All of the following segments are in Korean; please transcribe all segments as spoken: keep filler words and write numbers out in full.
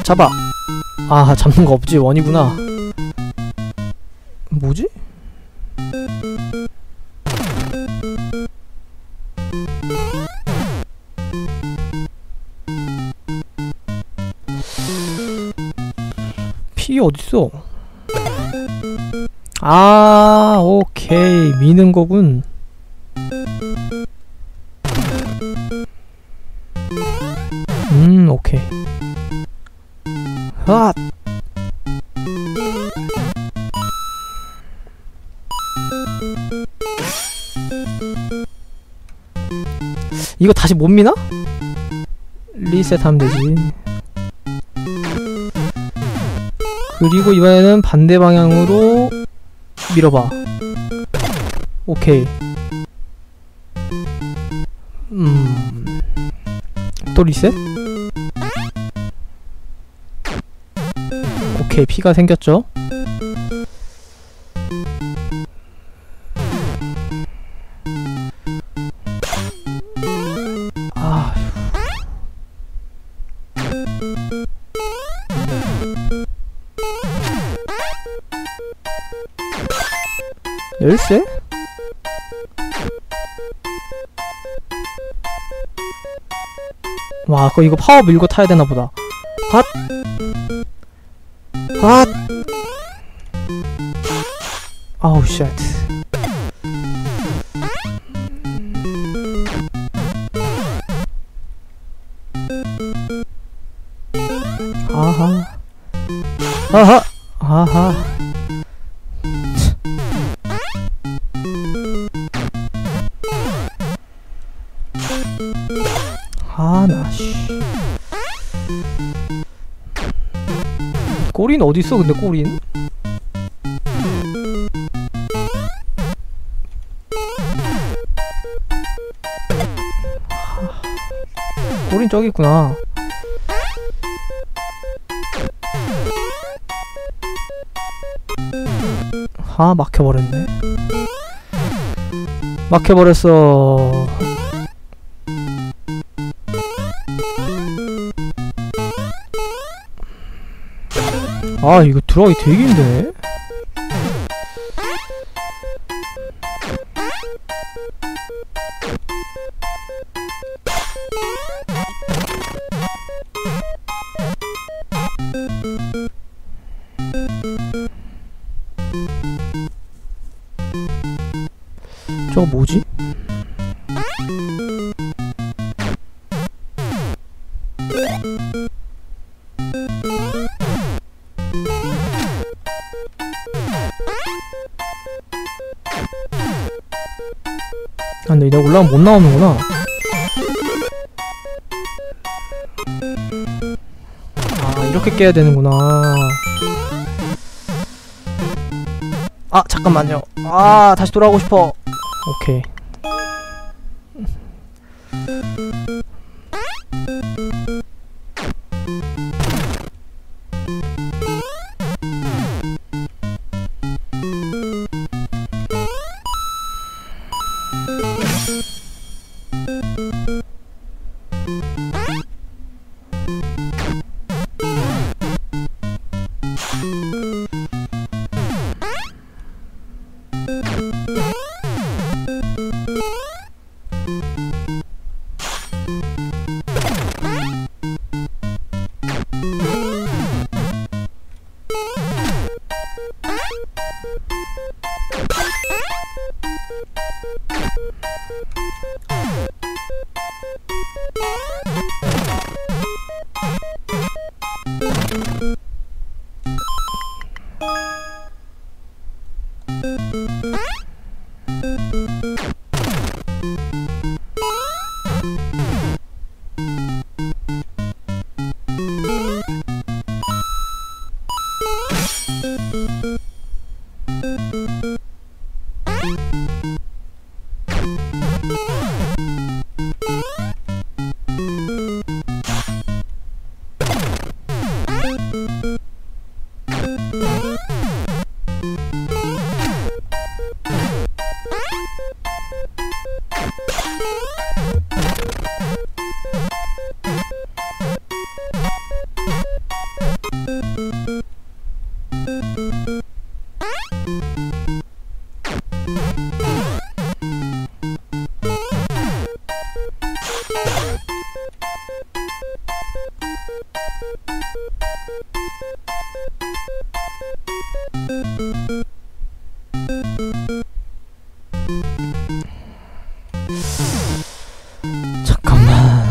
잡아. 아, 잡는 거 없지. 원이구나. 뭐지? 피 어딨어? 아, 오케이. 미는 거군. 음, 오케이. 아! 이거 다시 못 미나? 리셋하면 되지. 그리고 이번에는 반대 방향으로 밀어봐. 오케이. 음... 또 리셋? 오케이, 피가 생겼죠? 아... 열쇠? 와, 그거 이거 파워 밀고 타야 되나 보다. 핫! 핫! 아우, 쉣. 아하. 아하! 아하. 아, 나, 씨. 꼬린 어딨어, 근데 꼬린? 꼬린 저기 있구나. 아, 막혀버렸네. 막혀버렸어. 아, 이거 들어가기 되게 힘드네. 저거 뭐지? 아, 근데 내가 올라가면 못 나오는구나. 아, 이렇게 깨야 되는구나. 아, 잠깐만요. 아, 다시 돌아가고 싶어. 오케이.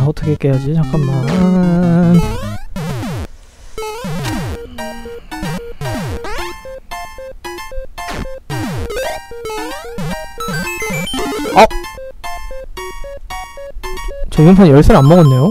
어떻게 깨야지? 잠깐만. 어? 저 이번 판 열쇠를 안 먹었네요?